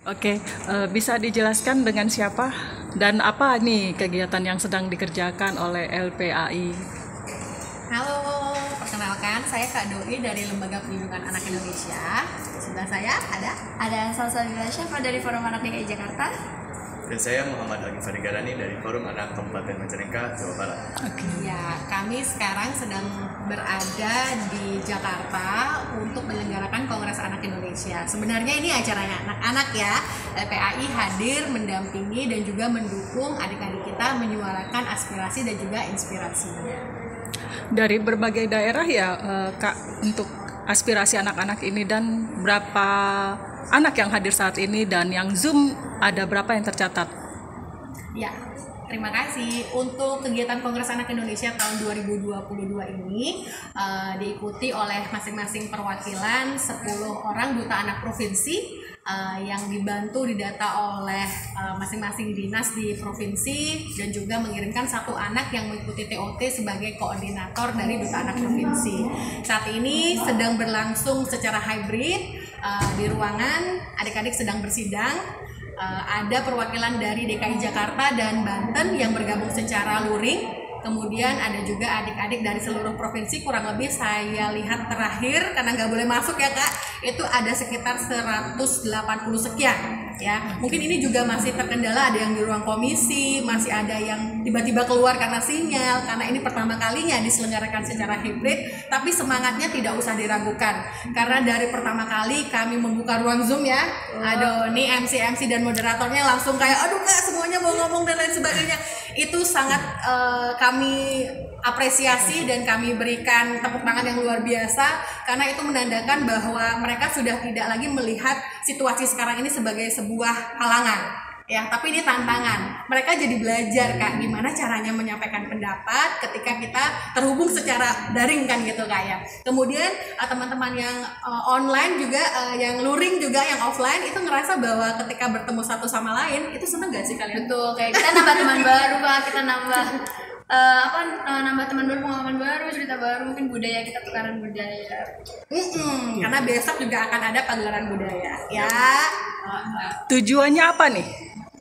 Oke, bisa dijelaskan dengan siapa dan apa nih kegiatan yang sedang dikerjakan oleh LPAI? Halo, perkenalkan saya Kak Doi dari Lembaga Perlindungan Anak Indonesia. Sebelah saya Ada Salsabila Syafa dari Forum Anak DKI Jakarta. Dan saya Muhammad Agif Farigarani dari Forum Anak Kabupaten Majalengka, Jawa Barat. Ya, kami sekarang sedang berada di Jakarta untuk menyelenggarakan Kongres Anak Indonesia. Sebenarnya ini acaranya anak-anak ya. LPAI hadir mendampingi dan juga mendukung adik-adik kita menyuarakan aspirasi dan juga inspirasinya. Dari berbagai daerah ya, Kak, untuk aspirasi anak-anak ini, dan berapa anak yang hadir saat ini, dan yang Zoom ada berapa yang tercatat? Ya, terima kasih. Untuk kegiatan Kongres Anak Indonesia tahun 2022 ini diikuti oleh masing-masing perwakilan 10 orang duta anak provinsi yang dibantu didata oleh masing-masing dinas di provinsi dan juga mengirimkan satu anak yang mengikuti TOT sebagai koordinator dari duta anak provinsi. Saat ini sedang berlangsung secara hybrid di ruangan, adik-adik sedang bersidang. Ada perwakilan dari DKI Jakarta dan Banten yang bergabung secara luring. Kemudian ada juga adik-adik dari seluruh provinsi, kurang lebih saya lihat terakhir karena nggak boleh masuk ya Kak, itu ada sekitar 180 sekian ya. Mungkin ini juga masih terkendala, ada yang di ruang komisi, masih ada yang tiba-tiba keluar karena sinyal, karena ini pertama kalinya diselenggarakan secara hibrid, tapi semangatnya tidak usah diragukan karena dari pertama kali kami membuka ruang Zoom ya. Aduh, nih MC dan moderatornya langsung kayak aduh Kak semuanya mau ngomong dan lain sebagainya. Itu sangat kami apresiasi dan kami berikan tepuk tangan yang luar biasa karena itu menandakan bahwa mereka sudah tidak lagi melihat situasi sekarang ini sebagai sebuah halangan ya, tapi ini tantangan. Mereka jadi belajar Kak gimana caranya menyampaikan pendapat ketika kita terhubung secara daring kan gitu Kak ya. Kemudian teman-teman yang online juga, yang luring juga, yang offline itu ngerasa bahwa ketika bertemu satu sama lain itu seneng gak sih kalian? Betul, kayak kita nambah teman baru Kak, kita nambah nambah teman baru, pengalaman baru, cerita baru, mungkin budaya kita, tukaran budaya. Karena besok juga akan ada pagelaran budaya ya. Tujuannya apa nih?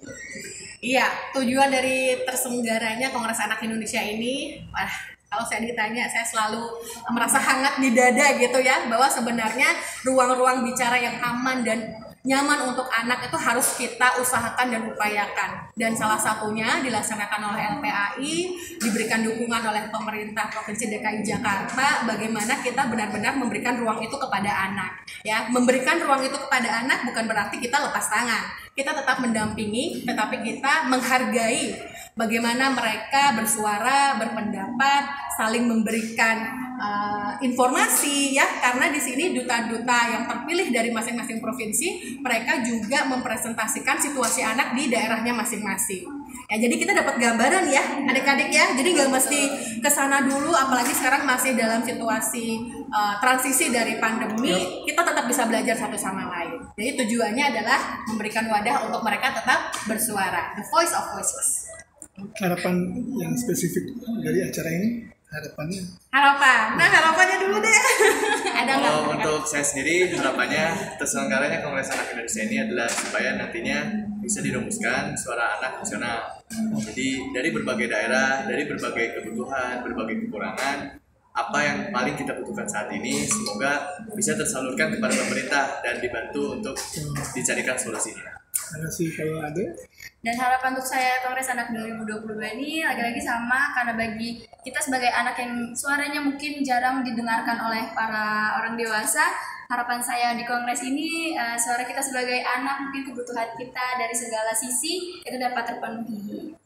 Iya, tujuan dari terselenggaranya Kongres Anak Indonesia ini, kalau saya ditanya, saya selalu merasa hangat di dada gitu ya, bahwa sebenarnya ruang-ruang bicara yang aman dan nyaman untuk anak itu harus kita usahakan dan upayakan. Dan salah satunya dilaksanakan oleh LPAI, diberikan dukungan oleh pemerintah Provinsi DKI Jakarta, bagaimana kita benar-benar memberikan ruang itu kepada anak. Ya, memberikan ruang itu kepada anak bukan berarti kita lepas tangan. Kita tetap mendampingi, tetapi kita menghargai bagaimana mereka bersuara, berpendapat, saling memberikan informasi ya, karena di sini duta-duta yang terpilih dari masing-masing provinsi, mereka juga mempresentasikan situasi anak di daerahnya masing-masing. Ya, jadi kita dapat gambaran ya, adik-adik ya. Jadi nggak mesti kesana dulu, apalagi sekarang masih dalam situasi transisi dari pandemi, kita tetap bisa belajar satu sama lain. Jadi tujuannya adalah memberikan wadah untuk mereka tetap bersuara, the voice of voiceless. Harapan yang spesifik dari acara ini, harapannya? Harapannya dulu deh. Ada nggak? Untuk saya sendiri, harapannya terselenggaranya Kongres Anak Indonesia ini adalah supaya nantinya bisa dirumuskan suara anak nasional. Jadi dari berbagai daerah, dari berbagai kebutuhan, berbagai kekurangan, apa yang paling kita butuhkan saat ini semoga bisa tersalurkan kepada pemerintah dan dibantu untuk dicarikan solusinya. Ada sih kalau ada. Dan harapan untuk saya Kongres Anak 2022 ini lagi-lagi sama, karena bagi kita sebagai anak yang suaranya mungkin jarang didengarkan oleh para orang dewasa, harapan saya di Kongres ini suara kita sebagai anak, mungkin kebutuhan kita dari segala sisi itu dapat terpenuhi.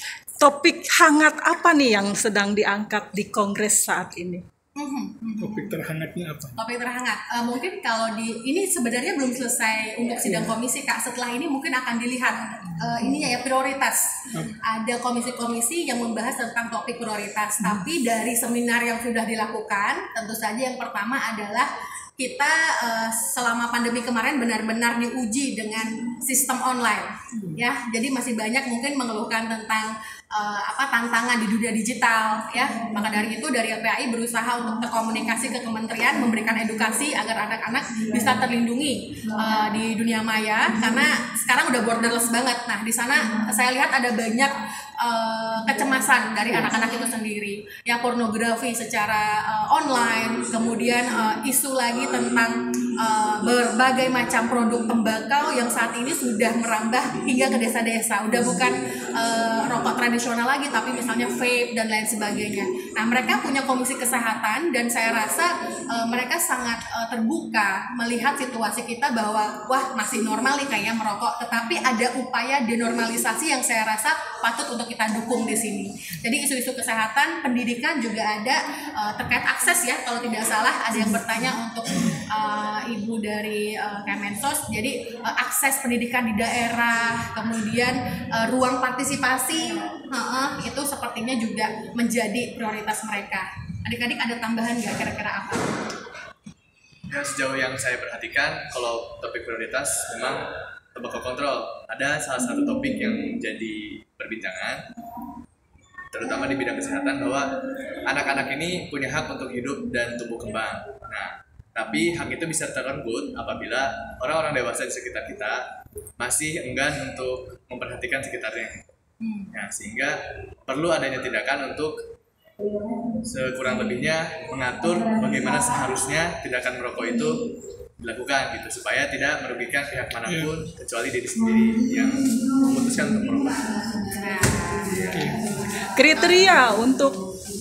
Topik hangat apa nih yang sedang diangkat di Kongres saat ini? Topik terhangatnya apa? Topik terhangat, mungkin kalau ini sebenarnya belum selesai untuk sidang komisi Kak. Setelah ini mungkin akan dilihat ininya ya, prioritas. Ada komisi-komisi yang membahas tentang topik prioritas. Tapi dari seminar yang sudah dilakukan, tentu saja yang pertama adalah kita selama pandemi kemarin benar-benar diuji dengan sistem online ya. Jadi masih banyak mungkin mengeluhkan tentang tantangan di dunia digital ya. Maka dari itu dari LPAI berusaha untuk berkomunikasi ke kementerian, memberikan edukasi agar anak-anak bisa terlindungi di dunia maya, karena sekarang udah borderless banget. Nah, di sana saya lihat ada banyak kecemasan dari anak-anak itu sendiri ya, pornografi secara online, kemudian isu lagi tentang berbagai macam produk tembakau yang saat ini sudah merambah hingga ke desa-desa, udah bukan rokok tradisional lagi tapi misalnya vape dan lain sebagainya. Nah, mereka punya komisi kesehatan dan saya rasa mereka sangat terbuka melihat situasi kita bahwa wah masih normal nih kayaknya merokok, tetapi ada upaya denormalisasi yang saya rasa patut untuk kita dukung di sini. Jadi isu-isu kesehatan, pendidikan juga ada terkait akses ya. Kalau tidak salah ada yang bertanya untuk ibu dari Kemensos. Jadi akses pendidikan di daerah, kemudian ruang partisipasi, itu sepertinya juga menjadi prioritas mereka. Adik-adik ada tambahan nggak kira-kira apa? Ya, sejauh yang saya perhatikan, kalau topik prioritas memang tobacco control. Ada salah satu topik yang menjadi perbincangan, terutama di bidang kesehatan, bahwa anak-anak ini punya hak untuk hidup dan tumbuh kembang. Nah, tapi hak itu bisa terenggut apabila orang-orang dewasa di sekitar kita masih enggan untuk memperhatikan sekitarnya. Nah, sehingga perlu adanya tindakan untuk sekurang lebihnya mengatur bagaimana seharusnya tindakan merokok itu dilakukan gitu, supaya tidak merugikan pihak manapun kecuali diri sendiri yang memutuskan untuk merokok. Kriteria untuk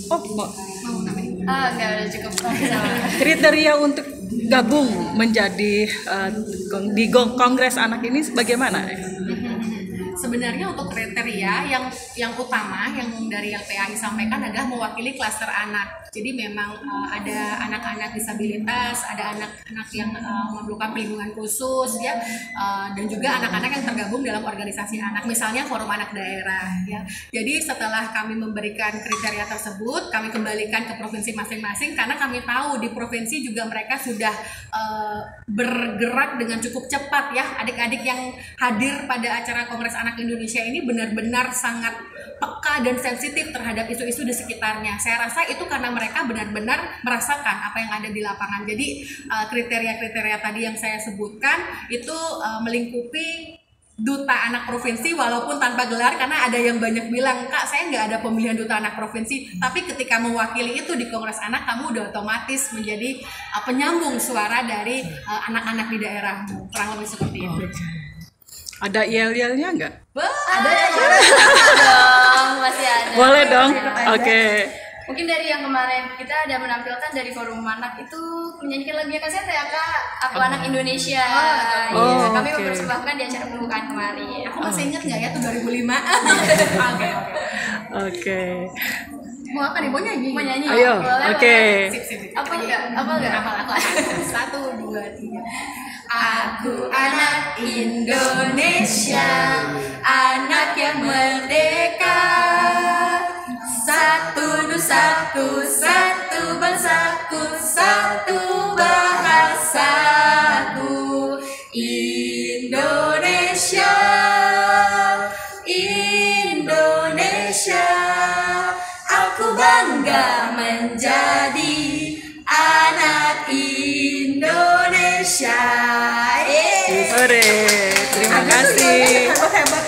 enggak udah cukup. kriteria untuk gabung menjadi di Kongres Anak ini bagaimana? Sebenarnya untuk kriteria yang utama yang dari LPAI sampaikan adalah mewakili klaster anak. Jadi memang ada anak-anak disabilitas, ada anak-anak yang memerlukan perlindungan khusus ya, dan juga anak-anak yang tergabung dalam organisasi anak, misalnya forum anak daerah ya. Jadi setelah kami memberikan kriteria tersebut, kami kembalikan ke provinsi masing-masing karena kami tahu di provinsi juga mereka sudah bergerak dengan cukup cepat ya. Adik-adik yang hadir pada acara Kongres Anak Indonesia ini benar-benar sangat peka dan sensitif terhadap isu-isu di sekitarnya. Saya rasa itu karena mereka benar-benar merasakan apa yang ada di lapangan. Jadi kriteria-kriteria tadi yang saya sebutkan itu melingkupi duta anak provinsi walaupun tanpa gelar, karena ada yang banyak bilang, Kak saya nggak ada pemilihan duta anak provinsi, tapi ketika mewakili itu di Kongres Anak kamu udah otomatis menjadi penyambung suara dari anak-anak di daerahmu, kurang lebih seperti itu. Ada yel-yelnya nggak? Ada dong, masih ada. Boleh dong. Oke. Mungkin dari yang kemarin kita ada menampilkan dari forum anak itu menyanyikan lagunya Kak Seta ya Kak, Aku Anak Indonesia. Iya, kami mempersembahkan di acara pembukaan kemarin. Aku masih ingat nggak ya tuh 2005? Oke. Mau apa nih? Mau nyanyi? Mau nyanyi? Ayo. Boleh, Oke. boleh. Apa enggak? Apa enggak? Aku 1, 2, 3. Aku anak Indonesia, anak yang merdeka. Satu nusaku, satu bangsaku, satu bahasaku. Indonesia, Indonesia. Aku bangga menjadi anak Indonesia. Terima kasih. Hebat